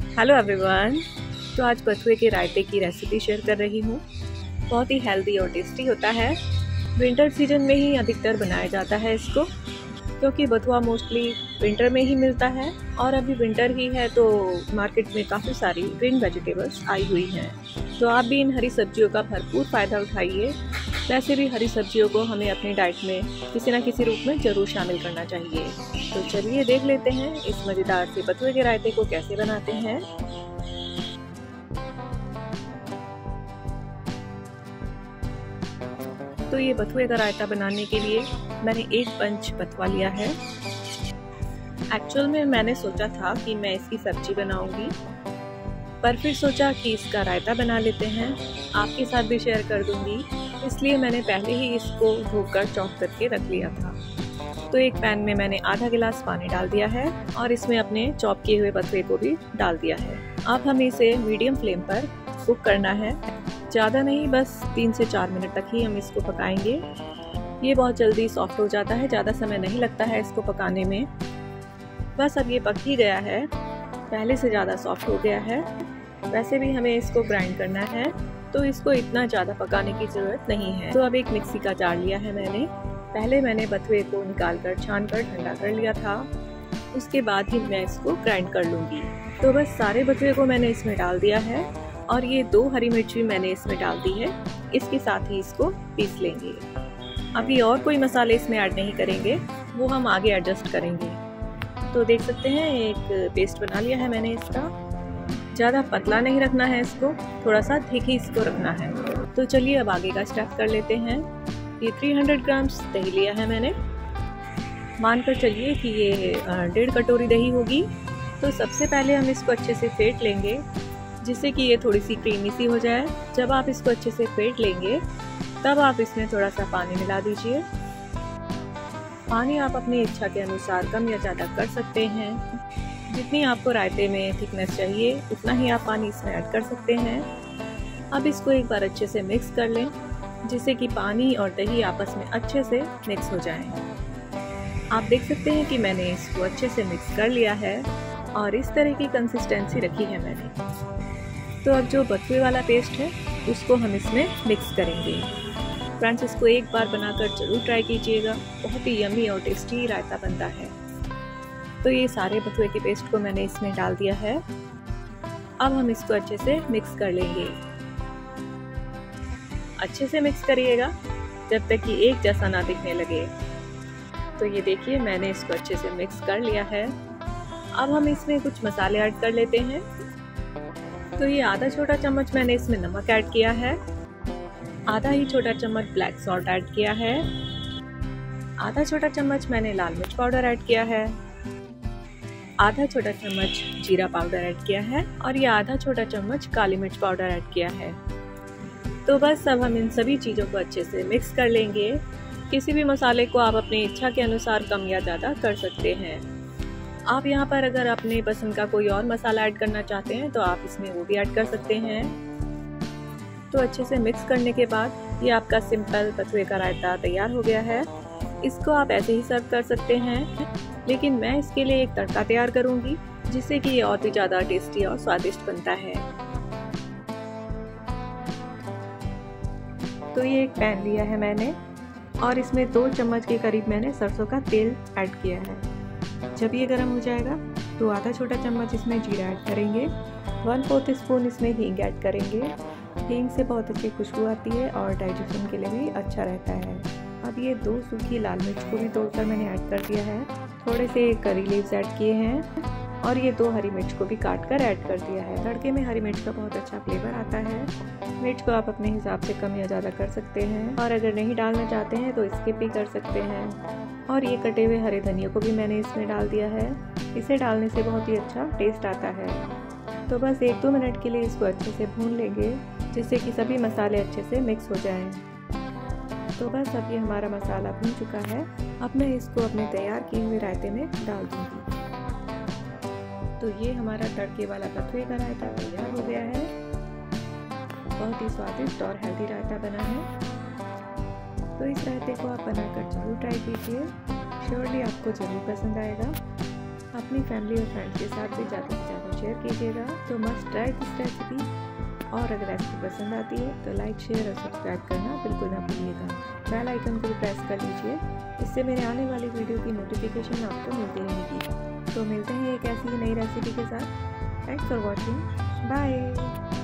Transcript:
Hello everyone. तो आज बथुए के रायते की रेसिपी शेयर कर रही हूँ। बहुत ही हेल्दी और टेस्टी होता है। विंटर सीजन में ही अधिकतर बनाया जाता है इसको, क्योंकि बथुआ मोस्टली विंटर में ही मिलता है और अभी विंटर ही है तो मार्केट में काफ़ी सारी ग्रीन वेजिटेबल्स आई हुई हैं। तो आप भी इन हरी सब्जियों का भरपूर फ़ायदा उठाइए। वैसे भी हरी सब्जियों को हमें अपनी डाइट में किसी न किसी रूप में ज़रूर शामिल करना चाहिए। तो चलिए देख लेते हैं इस मज़ेदार से बथुए के रायते को कैसे बनाते हैं। तो ये बथुए का रायता बनाने के लिए मैंने एक पंच बथुआ लिया है। एक्चुअल में मैंने सोचा था कि मैं इसकी सब्जी बनाऊंगी, पर फिर सोचा कि इसका रायता बना लेते हैं, आपके साथ भी शेयर कर दूंगी। इसलिए मैंने पहले ही इसको धोकर चॉप करके रख लिया था। तो एक पैन में मैंने आधा गिलास पानी डाल दिया है और इसमें अपने चॉप किए हुए बथुए को भी डाल दिया है। अब हमें इसे मीडियम फ्लेम पर कुक करना है, ज़्यादा नहीं, बस 3 से 4 मिनट तक ही हम इसको पकाएंगे। ये बहुत जल्दी सॉफ्ट हो जाता है, ज़्यादा समय नहीं लगता है इसको पकाने में। बस अब ये पक ही गया है, पहले से ज़्यादा सॉफ्ट हो गया है। वैसे भी हमें इसको ग्राइंड करना है तो इसको इतना ज़्यादा पकाने की ज़रूरत नहीं है। तो अब एक मिक्सी का जार लिया है मैंने। पहले मैंने बथुए को निकाल कर छान कर ठंडा कर लिया था, उसके बाद ही मैं इसको ग्राइंड कर लूँगी। तो बस सारे बथुए को मैंने इसमें डाल दिया है और ये 2 हरी मिर्च भी मैंने इसमें डाल दी है। इसके साथ ही इसको पीस लेंगे। अभी और कोई मसाले इसमें ऐड नहीं करेंगे, वो हम आगे एडजस्ट करेंगे। तो देख सकते हैं एक पेस्ट बना लिया है मैंने इसका। ज़्यादा पतला नहीं रखना है इसको, थोड़ा सा थिक ही इसको रखना है। तो चलिए अब आगे का स्टेप कर लेते हैं। ये 300 ग्राम्स दही लिया है मैंने। मानकर चलिए कि ये 1.5 कटोरी दही होगी। तो सबसे पहले हम इसको अच्छे से फेंट लेंगे, जिससे कि ये थोड़ी सी क्रीमी सी हो जाए। जब आप इसको अच्छे से फेंट लेंगे तब आप इसमें थोड़ा सा पानी मिला दीजिए। पानी आप अपनी इच्छा के अनुसार कम या ज़्यादा कर सकते हैं। जितनी आपको रायते में थिकनेस चाहिए उतना ही आप पानी इसमें ऐड कर सकते हैं। अब इसको एक बार अच्छे से मिक्स कर लें, जिससे कि पानी और दही आपस में अच्छे से मिक्स हो जाएं। आप देख सकते हैं कि मैंने इसको अच्छे से मिक्स कर लिया है और इस तरह की कंसिस्टेंसी रखी है मैंने। तो अब जो बथुए वाला पेस्ट है उसको हम इसमें मिक्स करेंगे। फ्रेंड्स, इसको एक बार बनाकर जरूर ट्राई कीजिएगा, बहुत ही यम्मी और टेस्टी रायता बनता है। तो ये सारे बथुए के पेस्ट को मैंने इसमें डाल दिया है। अब हम इसको अच्छे से मिक्स कर लेंगे। अच्छे से मिक्स करिएगा जब तक कि एक जैसा ना दिखने लगे। तो ये देखिए मैंने इसको अच्छे से मिक्स कर लिया है। अब हम इसमें कुछ मसाले ऐड कर लेते हैं। तो ये आधा छोटा चम्मच मैंने इसमें नमक ऐड किया है, आधा ही छोटा चम्मच ब्लैक सॉल्ट ऐड किया है, आधा छोटा चम्मच मैंने लाल मिर्च पाउडर ऐड किया है, आधा छोटा चम्मच जीरा पाउडर ऐड किया है और ये आधा छोटा चम्मच काली मिर्च पाउडर ऐड किया है। तो बस अब हम इन सभी चीज़ों को अच्छे से मिक्स कर लेंगे। किसी भी मसाले को आप अपनी इच्छा के अनुसार कम या ज़्यादा कर सकते हैं। आप यहाँ पर अगर अपने पसंद का कोई और मसाला ऐड करना चाहते हैं तो आप इसमें वो भी ऐड कर सकते हैं। तो अच्छे से मिक्स करने के बाद ये आपका सिंपल बथुए का रायता तैयार हो गया है। इसको आप ऐसे ही सर्व कर सकते हैं, लेकिन मैं इसके लिए एक तड़का तैयार करूंगी, जिससे कि ये और भी ज़्यादा टेस्टी और स्वादिष्ट बनता है। तो ये एक पैन लिया है मैंने और इसमें 2 चम्मच के करीब मैंने सरसों का तेल ऐड किया है। जब ये गर्म हो जाएगा तो आधा छोटा चम्मच इसमें जीरा ऐड करेंगे, 1/4 स्पून इसमें हींग ऐड करेंगे। हींग से बहुत अच्छी खुशबू आती है और डाइजेशन के लिए भी अच्छा रहता है। अब ये 2 सूखी लाल मिर्च को भी तोड़कर मैंने ऐड कर दिया है, थोड़े से करी लीव्स ऐड किए हैं और ये 2 हरी मिर्च को भी काट कर ऐड कर दिया है। तड़के में हरी मिर्च का बहुत अच्छा फ्लेवर आता है। मिर्च को आप अपने हिसाब से कम या ज़्यादा कर सकते हैं और अगर नहीं डालना चाहते हैं तो स्किप भी कर सकते हैं। और ये कटे हुए हरे धनिया को भी मैंने इसमें डाल दिया है। इसे डालने से बहुत ही अच्छा टेस्ट आता है। तो बस 1-2 मिनट के लिए इसको अच्छे से भून लेंगे, जिससे कि सभी मसाले अच्छे से मिक्स हो जाएं। तो बस अब ये हमारा मसाला भून चुका है। अब मैं इसको अपने तैयार किए हुए रायते में डाल दूँगी। तो ये हमारा तड़के वाला बथुए का रायता तैयार हो गया है। बहुत ही स्वादिष्ट और हेल्दी रायता बना है। तो इस रायते को आप बनाकर जरूर ट्राई कीजिए, श्योरली आपको ज़रूर पसंद आएगा। अपनी फैमिली और फ्रेंड्स के साथ भी ज़्यादा से ज़्यादा शेयर कीजिएगा। तो मस्ट ट्राई दिस रेसिपी। और अगर रेसिपी पसंद आती है तो लाइक, शेयर और सब्सक्राइब करना बिल्कुल ना भूलिएगा। बेल आइकन को भी प्रेस कर लीजिए, इससे मेरे आने वाली वीडियो की नोटिफिकेशन आपको मिलती रहेगी। तो मिलते हैं एक ऐसी ही नई रेसिपी के साथ। Thanks for watching. बाय।